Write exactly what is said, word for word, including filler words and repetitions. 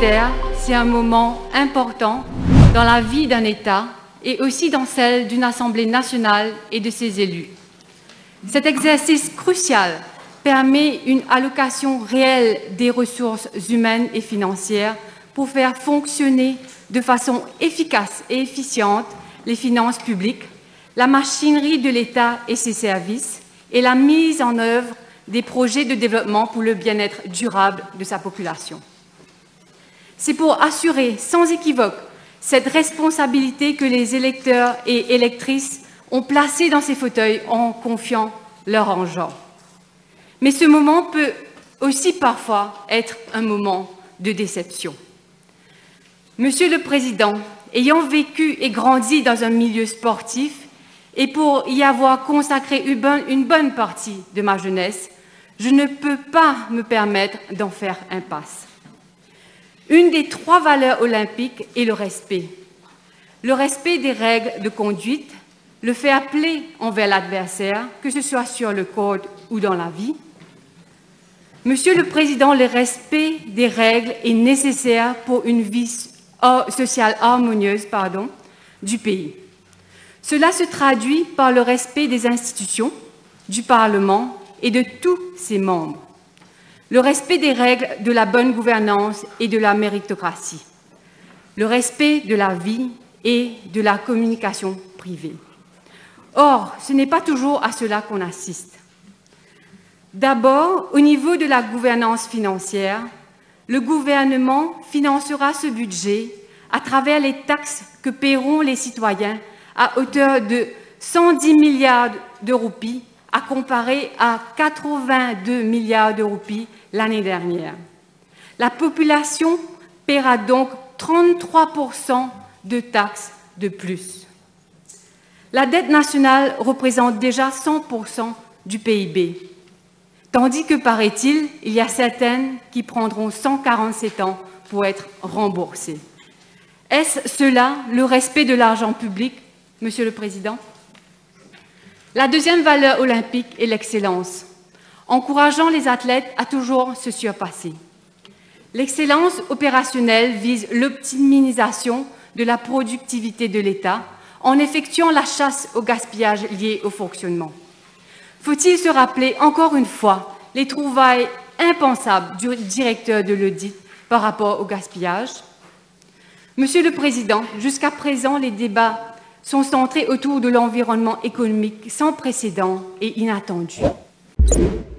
budgétaire, c'est un moment important dans la vie d'un État et aussi dans celle d'une Assemblée nationale et de ses élus. Cet exercice crucial permet une allocation réelle des ressources humaines et financières pour faire fonctionner de façon efficace et efficiente les finances publiques, la machinerie de l'État et ses services et la mise en œuvre des projets de développement pour le bien-être durable de sa population. C'est pour assurer sans équivoque cette responsabilité que les électeurs et électrices ont placé dans ces fauteuils en confiant leur argent. Mais ce moment peut aussi parfois être un moment de déception. Monsieur le Président, ayant vécu et grandi dans un milieu sportif et pour y avoir consacré une bonne, une bonne partie de ma jeunesse, je ne peux pas me permettre d'en faire impasse. Une des trois valeurs olympiques est le respect. Le respect des règles de conduite, le fair play envers l'adversaire, que ce soit sur le court ou dans la vie. Monsieur le Président, le respect des règles est nécessaire pour une vie sociale harmonieuse pardon, du pays. Cela se traduit par le respect des institutions, du Parlement et de tous ses membres. Le respect des règles de la bonne gouvernance et de la méritocratie. Le respect de la vie et de la communication privée. Or, ce n'est pas toujours à cela qu'on assiste. D'abord, au niveau de la gouvernance financière, le gouvernement financera ce budget à travers les taxes que paieront les citoyens à hauteur de cent dix milliards de roupies, à comparer à quatre-vingt-deux milliards de roupies l'année dernière. La population paiera donc trente-trois pour cent de taxes de plus. La dette nationale représente déjà cent pour cent du P I B, tandis que, paraît-il, il y a certaines qui prendront cent quarante-sept ans pour être remboursées. Est-ce cela le respect de l'argent public, Monsieur le Président? La deuxième valeur olympique est l'excellence, encourageant les athlètes à toujours se surpasser. L'excellence opérationnelle vise l'optimisation de la productivité de l'État en effectuant la chasse au gaspillage lié au fonctionnement. Faut-il se rappeler encore une fois les trouvailles impensables du directeur de l'audit par rapport au gaspillage? Monsieur le Président, jusqu'à présent, les débats sont centrés autour de l'environnement économique sans précédent et inattendu.